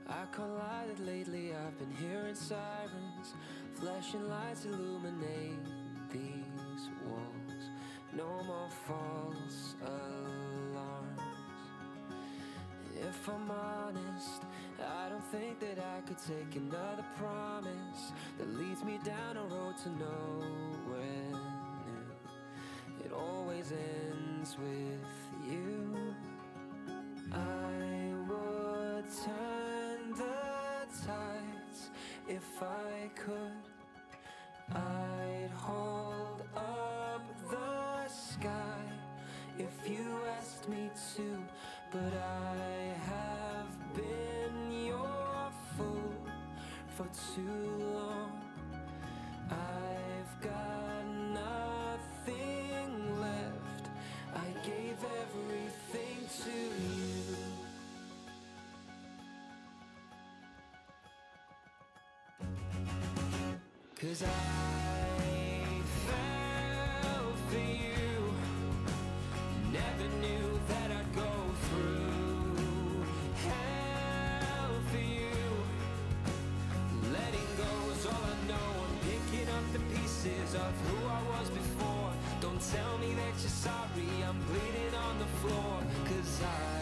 I can't lie that lately I've been hearing sirens, flashing lights illuminate these walls. No more false alarms. If I'm honest, I don't think that I could take another promise that leads me down a road to nowhere new. It always ends with you. I would turn the tides if I could. I'd hold up the sky if you asked me to. But I have been your fool for too long. I've got nothing left. I gave everything to you. 'Cause I fell for you. Never knew that I'd go through hell for you. Letting go is all I know. I'm picking up the pieces of who I was before. Don't tell me that you're sorry, I'm bleeding on the floor. 'Cause I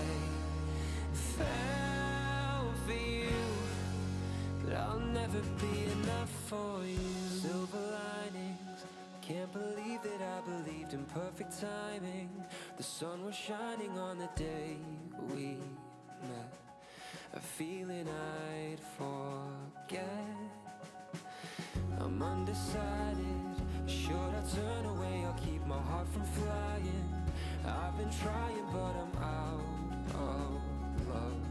fell for you, but I'll never be enough for you. Silver linings, can't believe that I believed in perfect timing. The sun was shining on the day we met, a feeling I'd forget. I'm undecided, should I turn away or keep my heart from flying? I've been trying but I'm out of love.